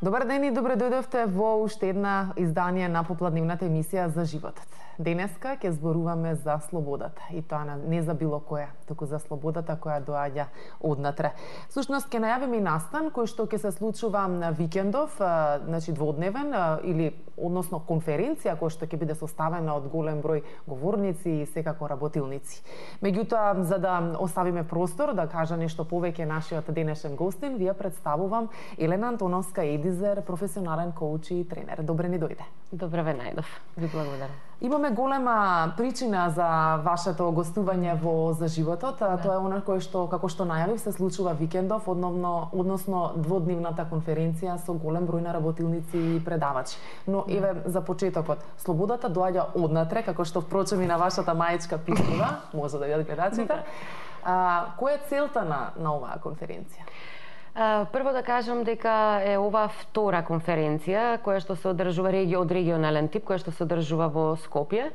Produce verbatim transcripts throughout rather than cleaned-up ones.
Добар ден и добре дојдовте во уште една издание на попладневната емисија за животот. Денеска ќе зборуваме за слободата и тоа не за било која, туку за слободата која доаѓа однатре. Всушност ќе најавиме и настан кој што ќе се случува на викендов, значи дводневен или односно конференција која што ќе биде составена од голем број говорници и секако работилници. Меѓутоа, за да оставиме простор да кажа нешто повеќе нашиот денешен гостин, вие представувам Елена Антоновска Едизер, професионален коуч и тренер. Добре ни дојде. Добре ве најдов. Ви благодарам. Имаме голема причина за вашето гостување во За животот. Да. Тоа е она кое што, како што најавив, се случува викендов, одновно, односно дводневната конференција со голем број на работилници и предавачи. Но еве за почетокот, слободата доаѓа однатре, како што впрочем и на вашата мајчка пишува, може да видат гледачите. А, која е целта на, на оваа конференција? Прво да кажам дека е ова втора конференција која што се одржува од регионален тип, која што се одржува во Скопје.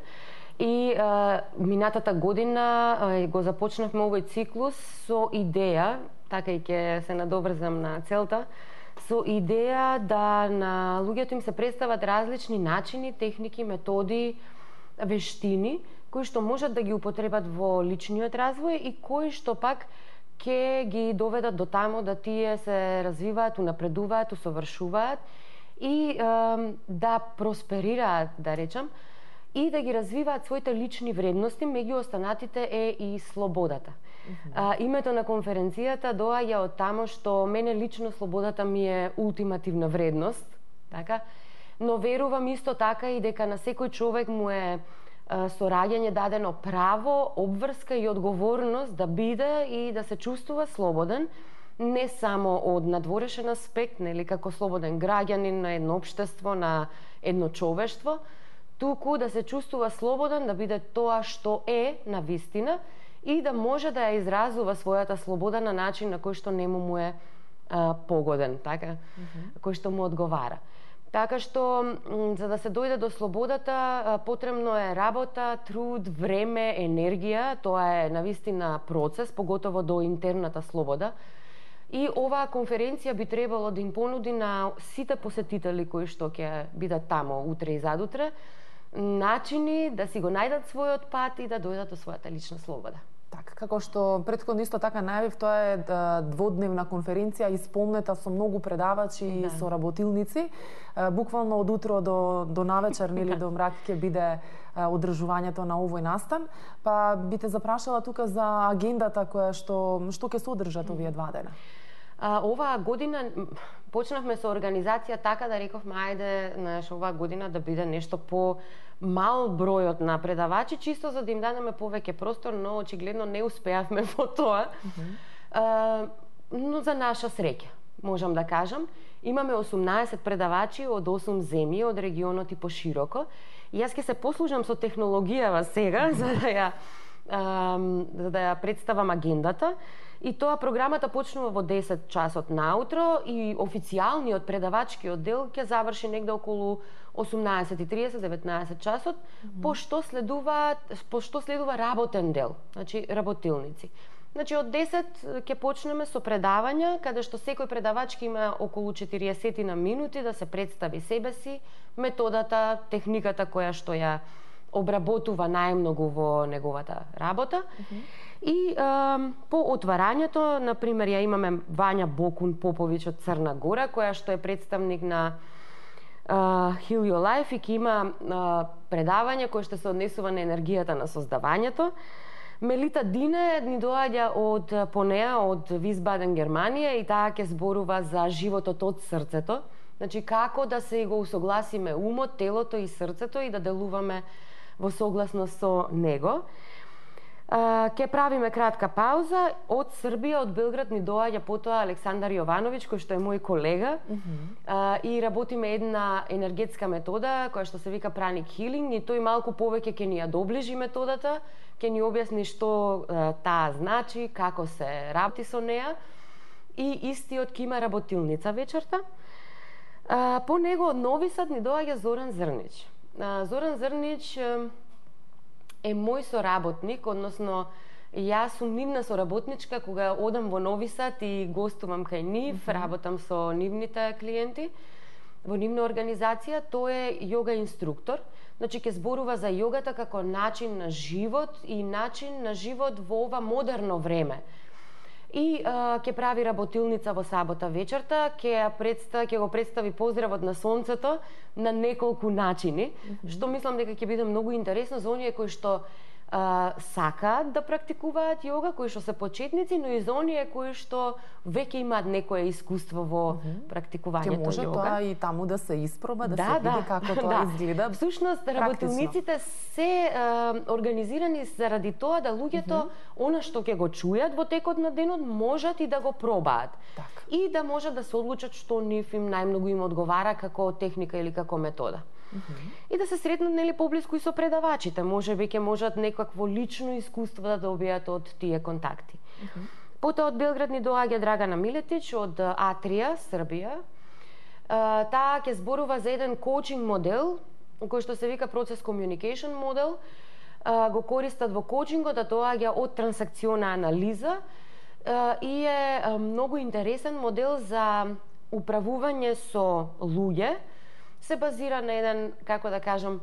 И а, минатата година а, го започнавме овој циклус со идеја, така и ќе се надоврзам на целта, со идеја да на луѓето им се представат различни начини, техники, методи, вештини кои што можат да ги употребат во личниот развој и кои што пак ќе ги доведат до тамо да тие се развиваат, унапредуваат, усовршуваат и е, да просперираат, да речам, и да ги развиваат своите лични вредности, меѓу останатите е и слободата. Mm-hmm. А, името на конференцијата доаѓа од тамо што мене лично слободата ми е ултимативна вредност, така? Но верувам исто така и дека на секој човек му е со раѓање дадено право, обврска и одговорност да биде и да се чувствува слободен, не само од надворешен аспект, нели, како слободен граѓанин на едно општество, на едно човештво, туку да се чувствува слободен, да биде тоа што е на вистина и да може да ја изразува својата слобода на начин на кој што нему му е а, погоден, така, mm-hmm. кој што му одговара. Така што, за да се дојде до слободата, потребно е работа, труд, време, енергија. Тоа е навистина процес, поготово до интерната слобода. И оваа конференција би требало да им понуди на сите посетители кои што ќе бидат тамо утре и задутре, начини да си го најдат својот пат и да дојдат до својата лична слобода. Так, како што претходно исто така најавив, тоа е дводневна конференција исполнета со многу предавачи и да. Со работилници. Буквално од утро до, до навечер, нели, до мрак ќе биде одржувањето на овој настан. Па би те запрашала тука за агендата која што, што ќе содржат овие два дена. А, оваа година почнавме со организација така да рековме ајде, знаеш, оваа година да биде нешто по мал бројот на предавачи, чисто за да им дадеме повеќе простор, но очигледно не успеавме во тоа. Mm-hmm. А, но за наша среќа, можам да кажам, имаме осумнаесет предавачи од осум земји, од регионот и пошироко. И јас ќе се послужам со технологијава сега за да ја а, за да ја представам агендата. И тоа програмата почнува во десет часот наутро и официјалниот предавачкиот дел ќе заврши негде околу осумнаесет и тридесет до деветнаесет часот, mm-hmm. пошто следува пошто следува работен дел, значи работилници. Значи од десет ќе почнеме со предавања каде што секој предавач ќе има околу четириесет на минути да се представи себе си, методата, техниката која што ја обработува најмногу во неговата работа. Mm-hmm. И е, по отварањето, например, ја имаме Вања Бокун Поповиќ од Црна Гора, која што е представник на uh, Heal Your Life и ќе има uh, предавање кое што се однесува на енергијата на создавањето. Мелита Дине ни доаѓа од по неа од Висбаден, Германија, и таа ќе зборува за животот од срцето. Значи како да се го усогласиме умот, телото и срцето и да делуваме во согласност со него. Uh, ке правиме кратка пауза. Од Србија, од Белград ни доаѓа потоа Александар Јовановиќ, кој што е мој колега, mm-hmm. uh, и работиме една енергетска метода која што се вика Pranic Healing, и тој малку повеќе ќе ни ја доближи методата, ќе ни објасни што uh, таа значи, како се работи со неа, и истиот ќе има работилница вечерта. Uh, по него од Нови Сад ни доаѓа Зоран Зрнич. Uh, Зоран Зрнич uh, е мој соработник, односно јас сум нивна соработничка кога одам во Нови Сад и гостувам кај нив, mm-hmm. работам со нивните клиенти. во нивна организација, тој е йога инструктор. Значи ќе зборува за јогата како начин на живот и начин на живот во ова модерно време. И а, ќе прави работилница во сабота вечерта, ќе ја представи, ќе го представи поздравот на сонцето на неколку начини, mm -hmm. што мислам дека ќе биде многу интересно за оние кои што а, сакаат да практикуваат јога, кои што се почетници, но и за оние кои што веќе имаат некое искуство во mm -hmm. практикувањето јога. Ќе може тоа и таму да се испроба, да, да се види да, како тоа да. изгледа. Всушност, работилниците се а, организирани заради тоа да луѓето mm -hmm. она што ќе го чујат во текот на денот можат и да го пробаат. Так. И да можат да се одлучат што нив им најмногу им одговара како техника или како метода. Mm -hmm. И да се сретнат нели поблиску и со предавачите, можеби ќе можат некакво лично искуство да добијат од тие контакти. Mm -hmm. Потоа од Белград ни доаѓа Драгана Милетич од Атрија, Србија. Таа ќе зборува за еден коучинг модел, кој што се вика процес communication модел. Го користат во коучингот, да доаѓа од трансакциона анализа и е многу интересен модел за управување со луѓе. Се базира на еден, како да кажам,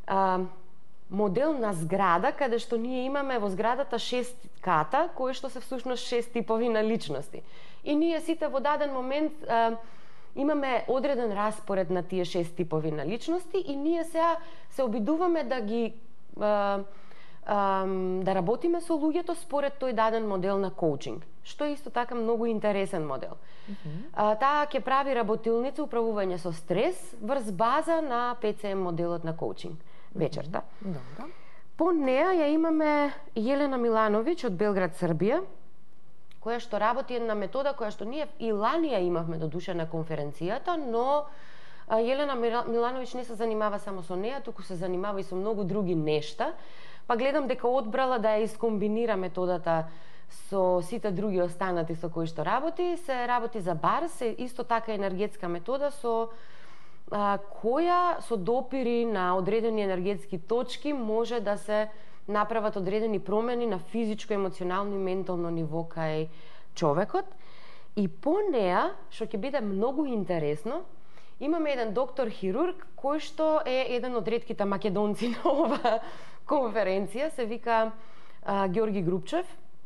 модел на зграда, каде што ние имаме во зградата шест ката, кои што се всушност шест типови на личности. И ние сите во даден момент а, имаме одреден распоред на тие шест типови на личности и ние сега се обидуваме да ги а, а, да работиме со луѓето според тој даден модел на коучинг, што е исто така многу интересен модел. Mm -hmm. а, таа ќе прави работилница управување со стрес врз база на П Ц М моделот на коучинг вечерта. Mm -hmm. Добро. По неа ја имаме Јелена Милановиќ од Белград, Србија, која што работи една метода која што ние и лани ја имавме до душа на конференцијата, но Јелена Милановиќ не се занимава само со неа, туку се занимава и со многу други нешта. Па гледам дека одбрала да ја искомбинира методата со сите други останати со кои што работи. Се работи за Барс, исто така енергетска метода со а, која со допири на одредени енергетски точки може да се направат одредени промени на физичко, емоционално и ментално ниво кај човекот. И по неа, што ќе биде многу интересно, имаме еден доктор хирург кој што е еден од ретките македонци на ова конференција, се вика а, Ѓорги Грубчев.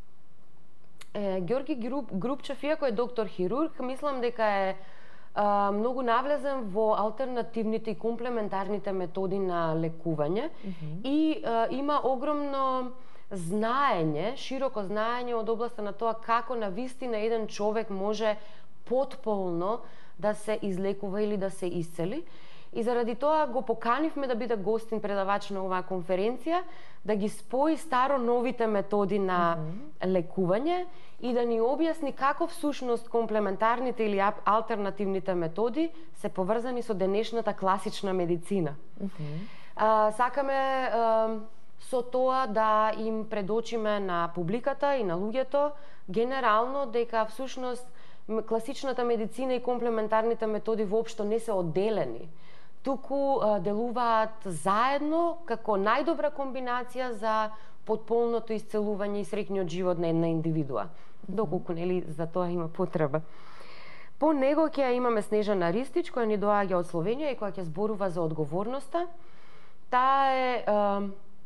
Е, Ѓорги Груп, Грубчев, иако е доктор хирург, мислам дека е а, многу навлезен во алтернативните и комплементарните методи на лекување mm -hmm. и а, има огромно знаење, широко знаење од областа на тоа како на вистина еден човек може потполно да се излекува или да се исцели. И заради тоа го поканивме да биде гостин предавач на оваа конференција, да ги спои старо новите методи на mm -hmm. лекување и да ни објасни како всушност комплементарните или алтернативните методи се поврзани со денешната класична медицина. Mm -hmm. а, сакаме а, со тоа да им предочиме на публиката и на луѓето генерално дека всушност класичната медицина и комплементарните методи воопшто не се одделени, туку а, делуваат заедно како најдобра комбинација за потполното исцелување и среќниот живот на една индивидуа, доколку нели за тоа има потреба. По него ќе имаме Снежана Ристич, која ни доаѓа од Словенија и која ќе зборува за одговорноста. Таа е, а,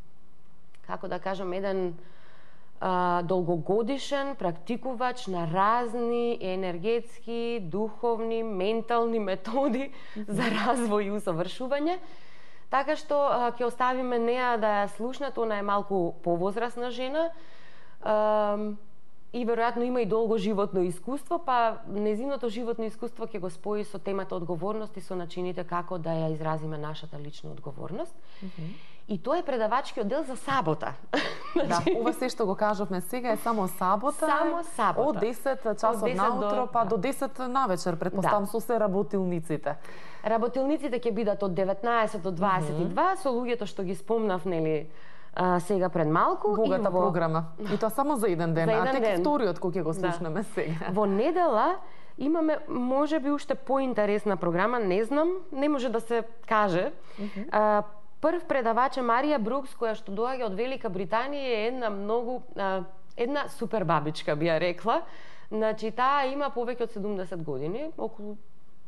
како да кажам, еден а, долгогодишен практикувач на разни енергетски, духовни, ментални методи за развој и усовршување. Така што а, ќе оставиме неа да ја слушнат, она е малку повозрасна жена а, и веројатно има и долго животно искуство, па незиното животно искуство ќе го спои со темата одговорност и со начините како да ја изразиме нашата лична одговорност. Mm -hmm. И тоа е предавачкиот дел за сабота. Да, ова се што го кажавме сега е само сабота. Само сабота. Од десет часот наутро па до десет навечер, предпоставам да. Со се работилниците. Работилниците ќе бидат од деветнаесет до дваесет и два, mm -hmm. со луѓето што ги спомнав, нели, а, сега пред малку. Богата во... програма. И тоа само за еден ден, за еден а тек ден. Вториот кој ќе го слушнеме да. Сега. Во недела имаме можеби уште поинтересна програма, не знам, не може да се каже. Mm -hmm. а, Прв предавач е Марија Брукс, која што доаѓа од Велика Британија, е една многу а, една супер бабичка, би ја рекла. Значи, таа има повеќе од седумдесет години, околу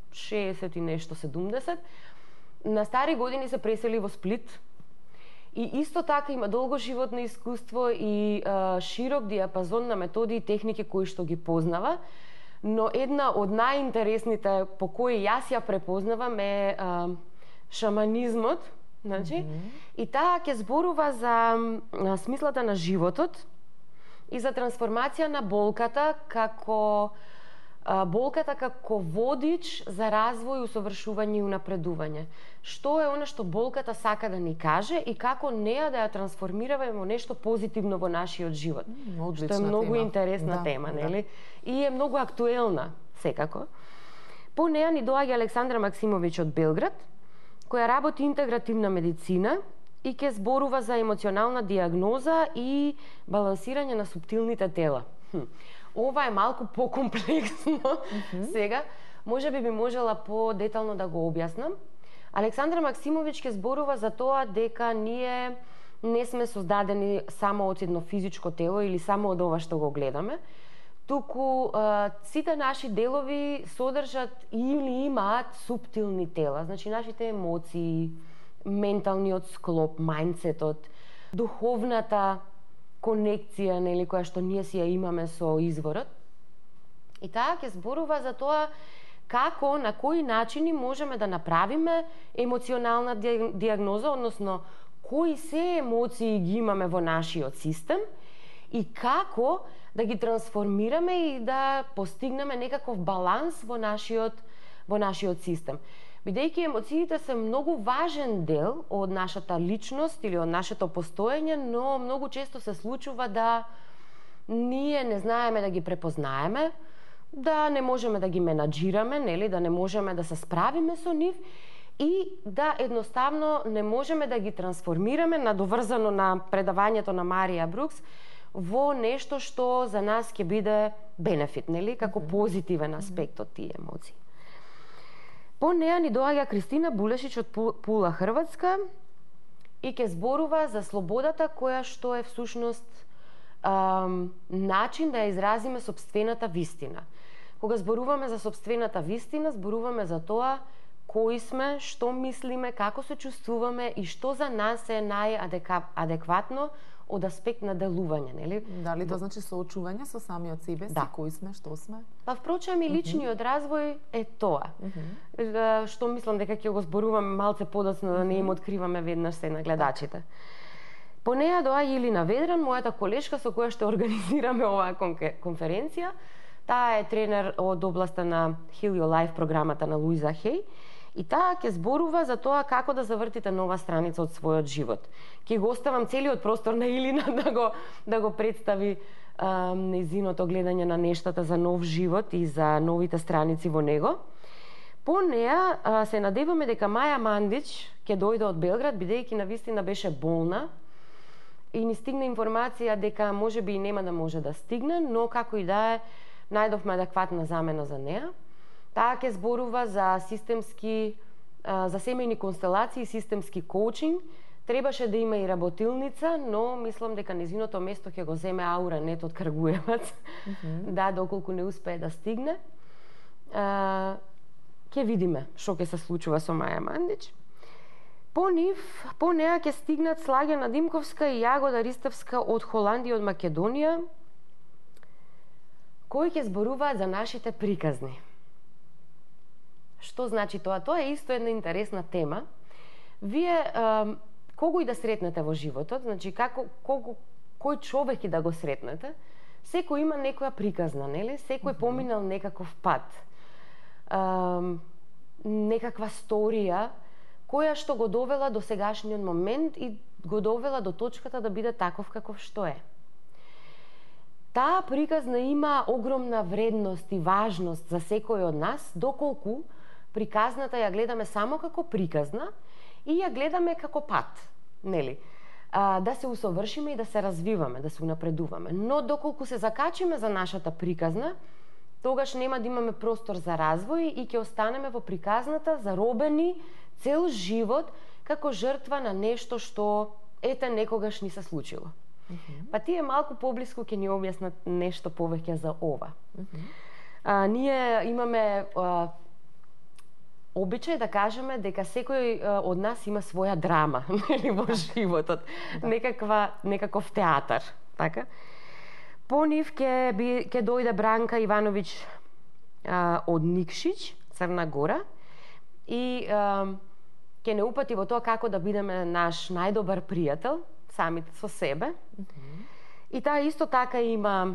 шеесет и нешто, седумдесет, на стари години се пресели во Сплит. И исто така има долго животно искуство и а, широк диапазон на методи и техники кои што ги познава. Но една од најинтересните по кои јас ја препознавам е а, шаманизмот. Значи, mm -hmm. И таа ќе зборува за а, смислата на животот и за трансформација на болката како а, болката како водич за развој, усовршување и унапредување. Што е она што болката сака да ни каже и како неа да ја трансформираме во нешто позитивно во нашиот живот. Mm, што е многу тема. Интересна да, тема, нели? Да. И е многу актуелна, секако. По неа ни доаѓа Александра Максимовиќ од Белград, која работи интегративна медицина и ќе зборува за емоционална диагноза и балансирање на суптилните тела. Хм. Ова е малку покомплексно. Mm-hmm. Сега, може би би можела по-детално да го објаснам. Александра Максимовиќ ќе зборува за тоа дека ние не сме создадени само од едно физичко тело или само од ова што го гледаме, туку а, сите наши делови содржат или имаат суптилни тела, значи нашите емоции, менталниот склоп, мајндсетот, духовната конекција, нели, која што ние си ја имаме со изворот. И таа ќе зборува за тоа како, на кои начини можеме да направиме емоционална диагноза, односно кои се емоции ги имаме во нашиот систем и како да ги трансформираме и да постигнеме некаков баланс во нашиот во нашиот систем. Бидејќи емоциите се многу важен дел од нашата личност или од нашето постоење, но многу често се случува да ние не знаеме да ги препознаеме, да не можеме да ги менаџираме, нели, да не можеме да се справиме со нив и да едноставно не можеме да ги трансформираме, надоврзано на предавањето на Марија Брукс, во нешто што за нас ќе биде бенефит, нели, како позитивен аспект од тие емоции. По неа ни доаѓа Кристина Булешич од Пула, Хрватска, и ќе зборува за слободата која што е всушност ам, начин да ја изразиме сопствената вистина. Кога зборуваме за сопствената вистина, зборуваме за тоа кои сме, што мислиме, како се чувствуваме и што за нас е најадекватно од аспект на делување, нели? Дали тоа значи соочување со самиот себе си, да. Кои сме, што сме? Па впрочем и личниот uh-huh. развој е тоа. Uh-huh. Што мислам дека ќе го зборуваме малце подоцна да не им откриваме веднаш се на гледачите. По неа доаѓа Илина Ведран, мојата колешка со која што организираме оваа конференција. Таа е тренер од областа на Heal Your Life програмата на Луиза Хей. И таа ќе зборува за тоа како да завртите нова страница од својот живот. Ќе го оставам целиот простор на Илина да го да го представи а, нејзиното гледање на нештата за нов живот и за новите страници во него. По неа а, се надеваме дека Маја Мандич ќе дојде од Белград, бидејќи навистина беше болна и ни стигна информација дека можеби и нема да може да стигне, но како и да е, најдовме адекватна замена за неа. Таа ќе зборува за системски, за семејни констелации и системски коучинг. Требаше да има и работилница, но мислам дека незиното место ќе го земе Аура Нет од Крагуевац. Mm-hmm. Да, доколку не успее да стигне. А, ќе видиме што ќе се случува со Маја Мандич. По нив, по неа ќе стигнат Слагена Димковска и Јагода Ристевска од Холандија и од Македонија, кои ќе зборуваат за нашите приказни. Што значи тоа? Тоа е исто една интересна тема. Вие, е, кого и да сретнете во животот, значи како, кого, кој човек и да го сретнете, секој има некоја приказна, нели? Секој mm-hmm. поминал некаков пат, е, некаква сторија, која што го довела до сегашниот момент и го довела до точката да биде таков каков што е. Таа приказна има огромна вредност и важност за секој од нас, доколку приказната ја гледаме само како приказна и ја гледаме како пат, нели? А, да се усовршиме и да се развиваме, да се унапредуваме. Но доколку се закачиме за нашата приказна, тогаш нема да имаме простор за развој и ќе останеме во приказната заробени цел живот како жртва на нешто што ете некогаш ни се случило. Mm-hmm. Па тие малку поблиску ќе ни објаснат нешто повеќе за ова. Mm-hmm. А, ние имаме а, обичај да кажеме дека секој од нас има своја драма, нели, во животот, да. Некаква некаков театар, така? По нив ќе би ќе дојде Бранка Ивановиќ а, од Никшиќ, Црна Гора, и а, ќе не упати во тоа како да бидеме наш најдобар пријател, самите со себе. Mm-hmm. И таа исто така има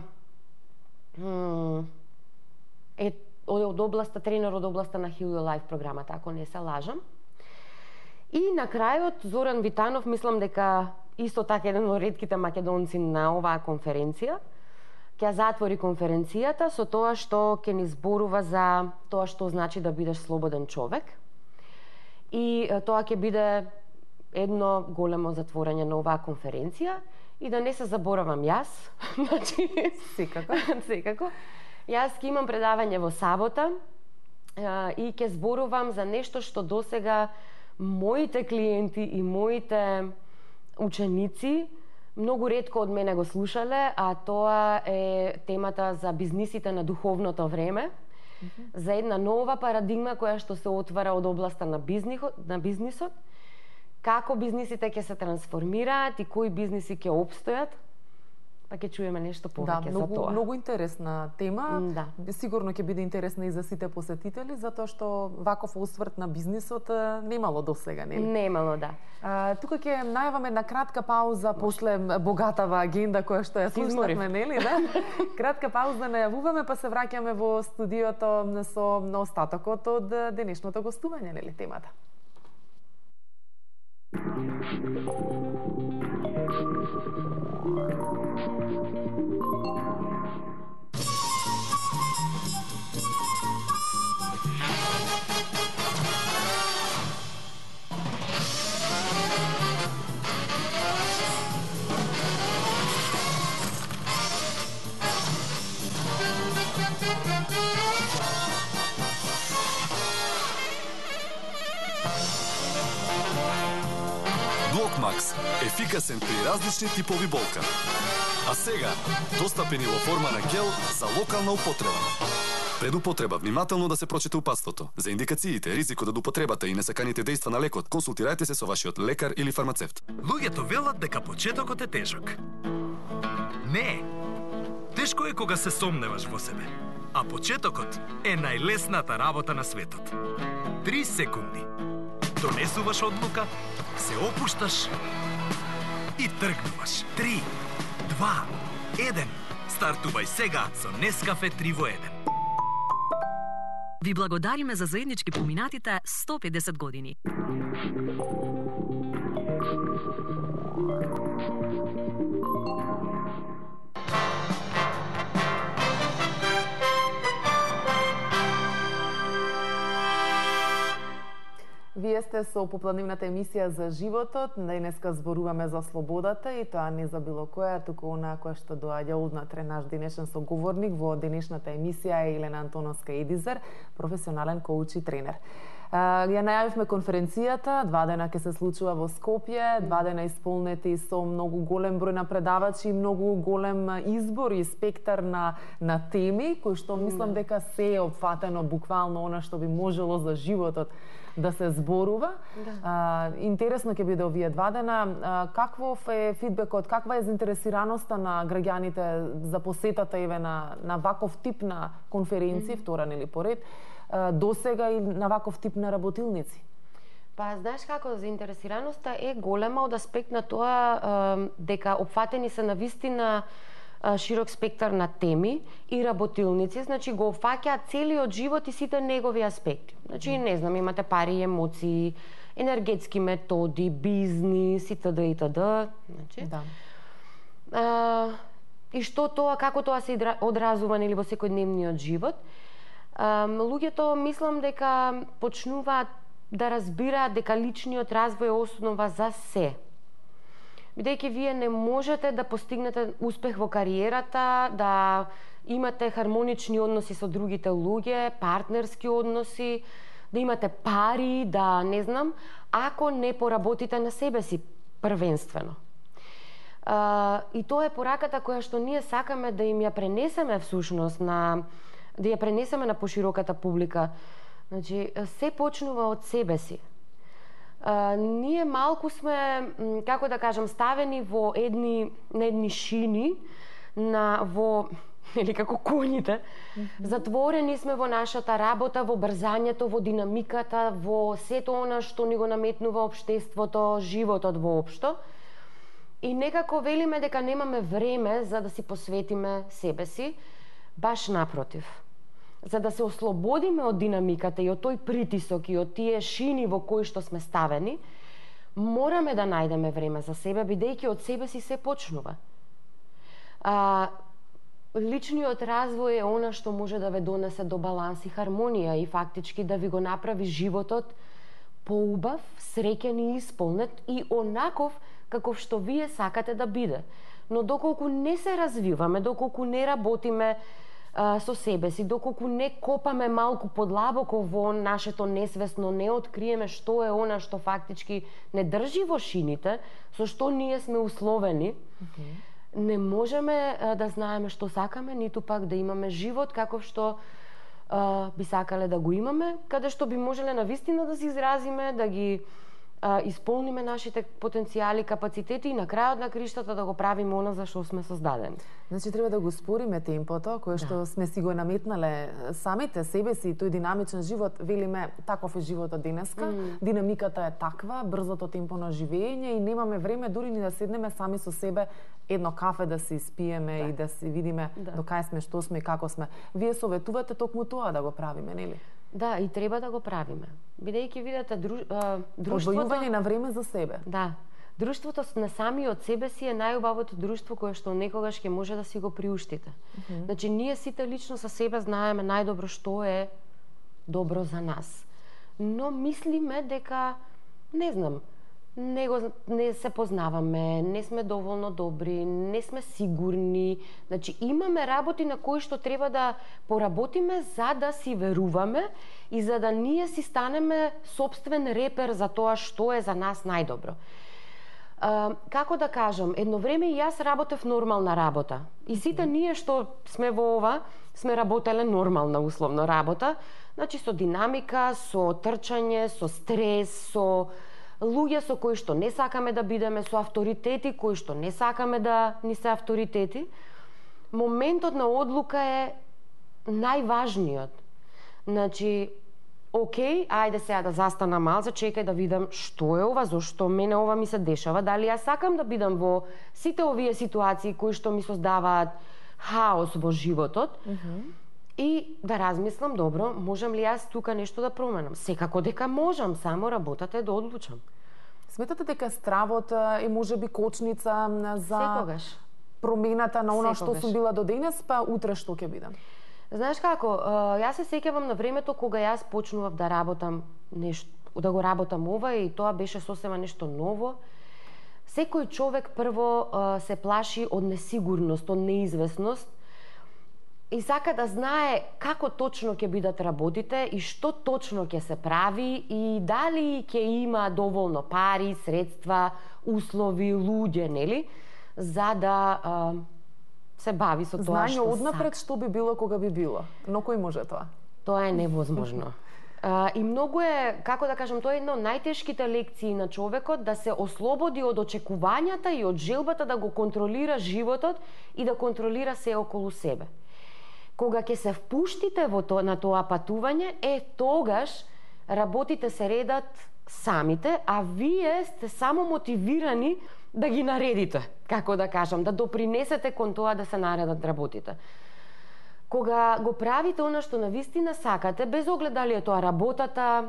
е од областа, тренер од областа на Heal Your Life програмата, ако не се лажам. И на крајот Зоран Витанов, мислам дека исто така еден од ретките македонци на оваа конференција, ќе затвори конференцијата со тоа што ќе ни зборува за тоа што значи да бидеш слободен човек. И тоа ќе биде едно големо затворање на оваа конференција. И да не се заборавам јас, значи, секако, секако. Јас ќе имам предавање во сабота и ќе зборувам за нешто што досега моите клиенти и моите ученици многу ретко од мене го слушале, а тоа е темата за бизнисите на духовното време, mm-hmm. за една нова парадигма која што се отвара од областа на бизнисот, на бизнисот, како бизнисите ќе се трансформираат и кои бизниси ќе опстојат, па ќе чуеме нешто повеќе да, многу, за тоа. Многу интересна тема. Да. Сигурно ќе биде интересна и за сите посетители, затоа што ваков осврт на бизнисот немало досега, нели? Немало, да. А, тука ќе најаваме една кратка пауза после богатава агенда која што ја слушнавме, нели, да? Кратка пауза најавуваме, па се враќаме во студиото со остатокот од денешното гостување, нели, темата. Блокмакс – ефикасен при различни типови болка. А сега, достапени во форма на гел за локална употреба. Пред употреба, внимателно да се прочете упатството. За индикациите, ризикот од употребата и несаканите дејства на лекот, консултирајте се со вашиот лекар или фармацевт. Луѓето велат дека почетокот е тежок. Не, тешко е кога се сомневаш во себе. А почетокот е најлесната работа на светот. Три секунди. Донесуваш одлука, се опушташ и тргнуваш. Три, два, еден. Стартувај сега со Нескафе три во еден. Ви благодариме за заеднички поминатите сто и педесет години. Вие сте со попладневната емисија за животот. Денеска зборуваме за слободата и тоа не за било која, туку она која што доаѓа однатре. Наш денешен соговорник во денешната емисија е Елена Антоновска Едизер, професионален коуч и тренер. Ја најавивме конференцијата, два дена ќе се случува во Скопје, два дена исполнети со многу голем број на предавачи и многу голем избор и спектар на, на теми, кои што мислам дека се е опфатено буквално она што би можело за животот да се зборува. Да. А, интересно ќе биде овие два дена. А, каков е фидбекот, каква е заинтересираноста на граѓаните за посетата еве на, на ваков тип на конференции, mm-hmm. втора нели поред, а, досега и на ваков тип на работилници? Па, знаеш како, заинтересираноста е голема од аспект на тоа а, дека опфатени се на вистина широк спектар на теми и работилници, значи го опфаќаат целиот живот и сите негови аспекти. Значи, не знам, имате пари и емоции, енергетски методи, бизнис и т.д. и т.д. Значи, да. А, и што тоа, како тоа се одразува нели во секојдневниот живот. А, луѓето мислам дека почнуваат да разбираат дека личниот развој е основа за се. Бидејќи вие не можете да постигнете успех во кариерата, да имате хармонични односи со другите луѓе, партнерски односи, да имате пари, да не знам, ако не поработите на себе си првенствено. А, и тоа е пораката која што ние сакаме да им ја пренесеме всушност на да ја пренесеме на пошироката публика. Значи, се почнува од себе си. А, ние малку сме, како да кажам, ставени во едни, на едни шини, на, во, или како коњите, mm-hmm. затворени сме во нашата работа, во брзањето, во динамиката, во сето она што ни го наметнува општеството, животот воопшто. И некако велиме дека немаме време за да си посветиме себе си, баш напротив. За да се ослободиме од динамиката и од тој притисок и од тие шини во кои што сме ставени, мораме да најдеме време за себе, бидејќи од себе си се почнува. А, личниот развој е она што може да ве донесе до баланс и хармонија и фактички да ви го направи животот поубав, среќен и исполнет и онаков каков што вие сакате да биде. Но доколку не се развиваме, доколку не работиме а, со себе си, доколку не копаме малку подлабоко во нашето несвесно, не откриеме што е она што фактички не држи во шините, со што ние сме условени, mm-hmm. не можеме а, да знаеме што сакаме, ниту пак да имаме живот каков што а, би сакале да го имаме, каде што би можеле навистина да се изразиме, да ги а, исполниме нашите потенцијали, капацитети и на крајот на криштата да го правиме она за што сме создадени. Значи треба да го спориме темпото кое што да. сме си го наметнале самите себе си, тој динамичен живот, велиме таков е животот денеска, mm. динамиката е таква, брзото темпо на живење и немаме време дури ни да седнеме сами со себе едно кафе да се испиеме да. и да се видиме да. до кај сме, што сме и како сме. Вие советувате токму тоа да го правиме, нели? Да, и треба да го правиме. Бидејќи видите дру, а, друштвото... Одвојување на време за себе. Да. Друштвото на сами од себе си е најубавото друштво кое што некогаш ќе може да си го приуштите. Mm-hmm. Значи, ние сите лично со себе знаеме најдобро што е добро за нас. Но мислиме дека, не знам, не, го, не се познаваме, не сме доволно добри, не сме сигурни. Значи, имаме работи на кои што треба да поработиме за да си веруваме и за да ние си станеме собствен репер за тоа што е за нас најдобро. Uh, како да кажам, едно време и јас работев нормална работа. И сите ние што сме во ова, сме работеле нормална условно работа. Значи со динамика, со трчање, со стрес, со луѓе со кои што не сакаме да бидеме, со авторитети кои што не сакаме да ни се авторитети. Моментот на одлука е најважниот. Значи, океј, ајде сега да застана мал, зачекај да видам што е ова, зошто мене ова ми се дешава, дали јас сакам да бидам во сите овие ситуации кои што ми создаваат хаос во животот, mm-hmm. и да размислам, добро, можам ли јас тука нешто да променам? Секако дека можам, само работата е да одлучам. Сметате дека стравот е можеби кочница за Секогаш. промената на она Секогаш. што сум била до денес, па утре што ќе бидам? Знаеш како, јас се сеќавам на времето кога јас почнував да работам нешто, да го работам ова и тоа беше сосема нешто ново. Секој човек прво се плаши од несигурност, од неизвестност и сака да знае како точно ќе бидат работите и што точно ќе се прави и дали ќе има доволно пари, средства, услови, луѓе, нели, за да се бави со тоа Знање што однапред сака. Што би било кога би било, но кој може тоа? Тоа е невозможно. Uh, и многу е, како да кажам, тоа е една од најтешките лекции на човекот да се ослободи од очекувањата и од желбата да го контролира животот и да контролира се околу себе. Кога ќе се впуштите во то, на тоа патување, е тогаш работите се редат самите, а вие сте само мотивирани да ги наредите, како да кажам, да допринесете кон тоа да се наредат работите. Кога го правите она што навистина сакате, без оглед дали е тоа работата,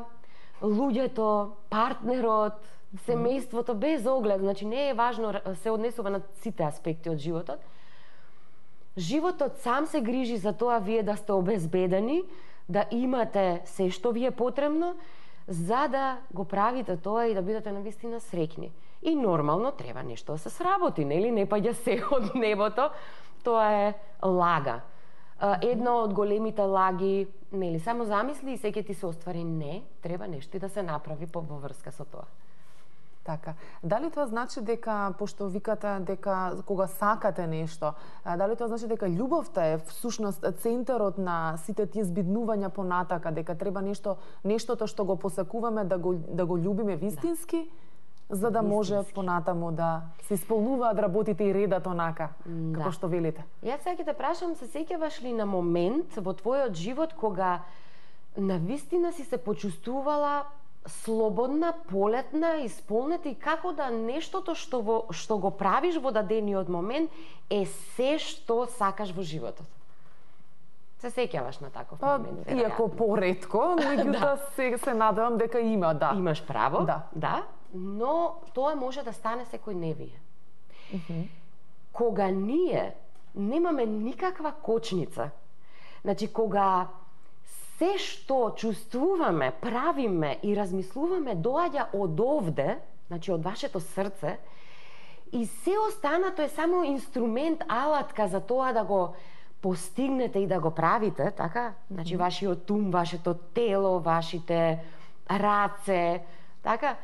луѓето, партнерот, семејството, без оглед, значи не е важно, се однесува на сите аспекти од животот, животот сам се грижи за тоа вие да сте обезбедени, да имате се што ви е потребно, за да го правите тоа и да бидете навистина среќни. И нормално треба нешто да се сработи, нели? Не паѓа се од небото, тоа е лага. Една од големите лаги, нели, само замисли и секој ти се оствари, не, треба нешто и да се направи во врска со тоа. Така. Дали тоа значи дека, пошто викате дека кога сакате нешто, дали тоа значи дека љубовта е всушност центарот на сите тие збиднувања понатака, дека треба нешто, нештото што го посакуваме да го, да го љубиме вистински, да. За да може понатаму да се исполнуваат работите и редат онака, да. Како што велите? Јас сега ќе те прашам, се сеќаваш ли на момент во твојот живот кога навистина си се почувствувала слободна, полетна, исполнета и како да нештото што, во, што го правиш во дадениот момент е се што сакаш во животот? Се сеќаваш на таков момент? Па, иако поретко, меѓутоа да. се, се надевам дека има, да. Имаш право, да. да, но тоа може да стане секој невие. Uh -huh. Кога ние немаме никаква кочница, значи кога се што чувствуваме, правиме и размислуваме доаѓа од овде, значи од вашето срце, и се останато е само инструмент, алатка за тоа да го постигнете и да го правите, така? Значи вашиот ум, вашето тело, вашите раце, така?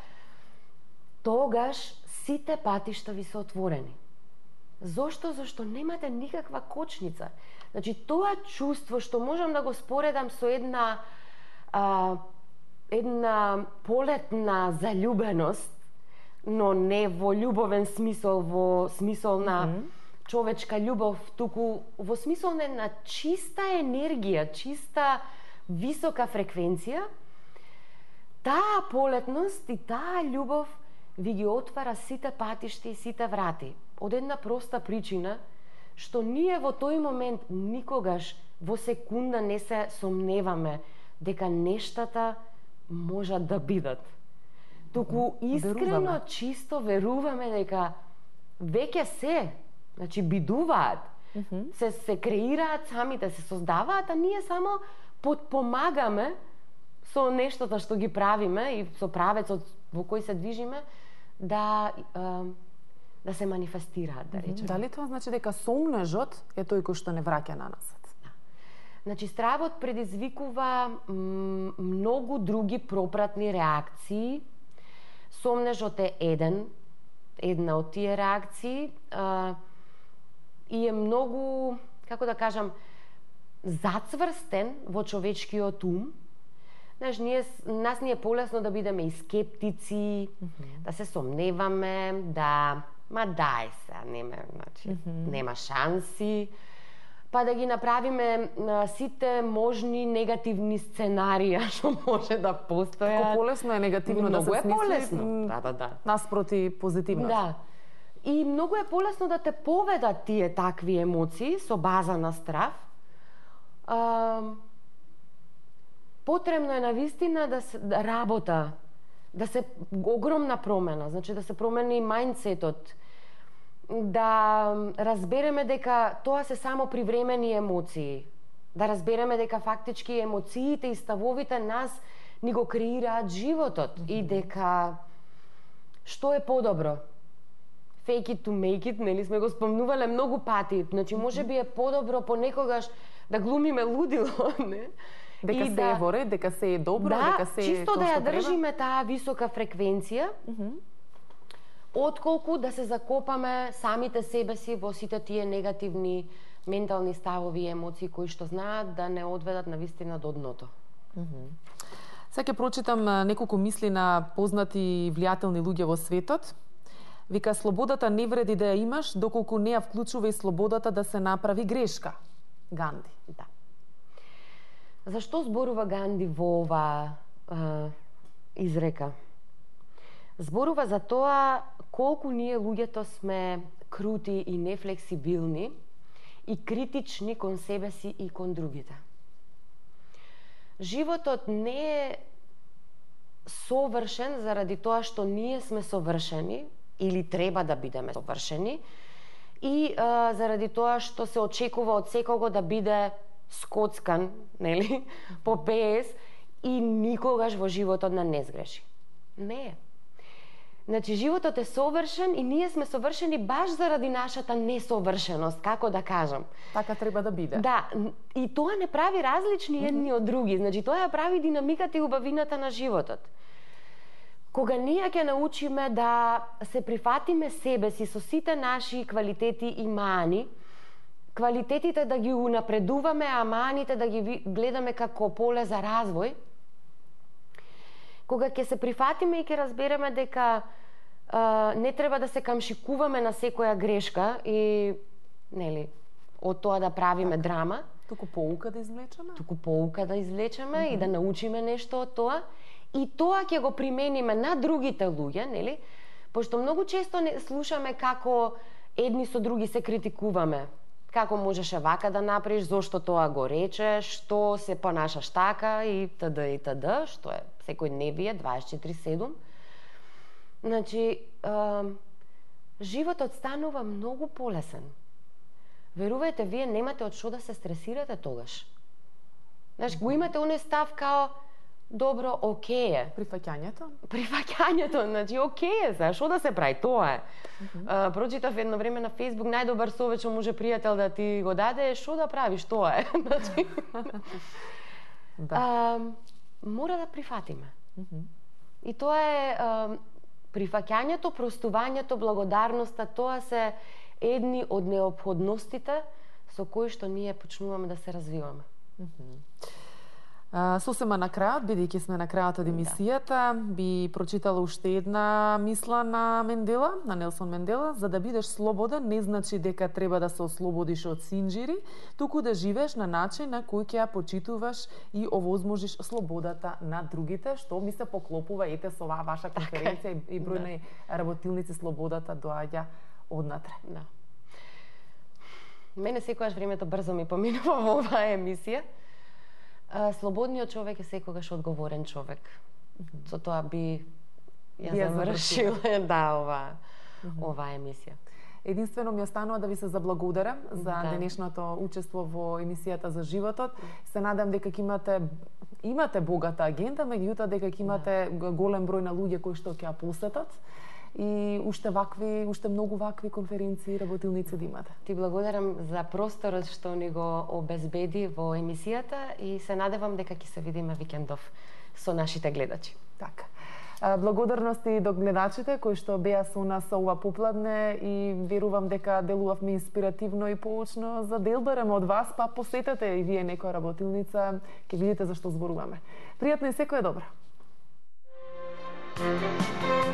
Тогаш сите патишта ви се отворени. Зошто? Зашто немате никаква кочница. Значи, тоа чувство што можам да го споредам со една а, една полетна заљубеност, но не во љубовен смисол, во смисол на mm -hmm. човечка љубов, туку во смисол на, на чиста енергија, чиста висока фреквенција, таа полетност и таа љубов ви ги отвара сите патишти и сите врати. Од една проста причина, што ние во тој момент никогаш во секунда не се сомневаме дека нештата можат да бидат. Туку искрено, веруваме. Чисто веруваме дека веќе се, значи бидуваат, mm -hmm. се, се креираат самите, се создаваат, а ние само подпомагаме со нештата што ги правиме и со правецот во кој се движиме, да да се манифестираат, да речеме. Дали тоа значи дека сомнежот е тој кој што не враќа на назад? Да. Значи, стравот предизвикува многу други пропратни реакции. Сомнежот е еден, една од тие реакции а, и е многу, како да кажам, зацврстен во човечкиот ум. Знаеш, ние, нас ни е полесно да бидеме и скептици, mm -hmm. да се сомневаме, да ма дај се, нема, значи, mm -hmm. нема шанси, па да ги направиме а, сите можни негативни сценарија што може да постојат. Како полесно е негативно многу да се смисли, е полесно. Да, да, да. Наспроти позитивно. Да. И многу е полесно да те поведат тие такви емоции со база на страв. А, потребно е навистина да се да работа, да се огромна промена, значи да се промени мајндсетот, да разбереме дека тоа се само привремени емоции, да разбереме дека фактички емоциите и ставовите нас ни го креираат животот mm -hmm. и дека што е подобро? Fake it to make it, нели сме го спомнувале многу пати, значи може би е подобро понекогаш да глумиме лудило, не? Дека и се да, е во ред, дека се е добро, да, дека се е чисто тоа да ја што држиме таа висока фреквенција, mm -hmm. отколку да се закопаме самите себе си во сите тие негативни ментални ставови и емоции кои што знаат да не одведат на вистина до дното. Mm -hmm. Сега ќе прочитам неколку мисли на познати и влијателни луѓе во светот. Вика, слободата не вреди да ја имаш, доколку не ја вклучува и слободата да се направи грешка. Ганди. Да. Зашто зборува Ганди во ова а, изрека? Зборува за тоа колку ние луѓето сме крути и нефлексибилни и критични кон себе си и кон другите. Животот не е совршен заради тоа што ние сме совршени или треба да бидеме совршени и а, заради тоа што се очекува од секого да биде скоцкан, нели, по пе ес и никогаш во животот да не сгреши. Не е. Значи, животот е совршен и ние сме совршени баш заради нашата несовршеност, како да кажам. Така треба да биде. Да, и тоа не прави различни едни mm -hmm. од други. Значи, тоа ја прави динамиката и убавината на животот. кога ние ќе научиме да се прифатиме себе си со сите наши квалитети и мани, квалитетите да ги унапредуваме, а маните да ги гледаме како поле за развој, кога ќе се прифатиме и ќе разбереме дека а, не треба да се камшикуваме на секоја грешка и нели од тоа да правиме так. драма, туку поука да извлечеме, туку поука да извлечеме mm -hmm. и да научиме нешто од тоа, и тоа ќе го примениме на другите луѓе, нели? Пошто многу често не слушаме како едни со други се критикуваме. Како можеше вака да направиш, зошто тоа го речеш, што се понашаш така и т.д. и т.д. што е секојдневие дваесет и четири седум. Значи, е, животот станува многу полесен. Верувајте, вие немате од што да се стресирате тогаш. Значи, го имате оној став као добро, окей е. Прифаќањето? Прифаќањето, значи окей е, за што да се прави, тоа е. Mm -hmm. а, прочитав едно време на Фејсбук, најдобар совет што може пријател да ти го даде е што да правиш, тоа е. Значи, да. а, мора да прифатиме. Mm -hmm. И тоа е а, прифаќањето, простувањето, благодарноста, тоа се едни од неопходностите со кои што ние почнуваме да се развиваме. Mm -hmm. Uh, сосема на крајот, бидејќи сме на крајот од емисијата, да. би прочитала уште една мисла на Мендела, на Нелсон Мендела: за да бидеш слободен не значи дека треба да се ослободиш од синџири, туку да живееш на начин на кој ќе ја почитуваш и овозможиш слободата на другите, што ми се поклопува ете со оваа ваша конференција и, и бројни да. работилници слободата доаѓа однатре. Да. Мене секогаш времето брзо ми поминува во оваа емисија. Слободниот човек е секогаш одговорен човек. Mm-hmm. Со тоа би ја завршил да, ова, mm-hmm. оваа емисија. Единствено ми останува да ви се заблагодарам за да. денешното учество во емисијата за животот. Се надам дека ќе имате имате богата агенда, меѓутоа дека ќе имате да. голем број на луѓе кои што ќе ја посетат. И уште вакви, уште многу вакви конференции и работилници да имате. Ти благодарам за просторот што ни го обезбеди во емисијата и се надевам дека ќе се видиме викендов со нашите гледачи. Така. Благодарности до гледачите кои што беа со нас ова попладне и верувам дека делувавме инспиративно и поучно за да делберем од вас, па посетете и вие некоја работилница, ќе видите за што зборуваме. Пријатно и секое добро.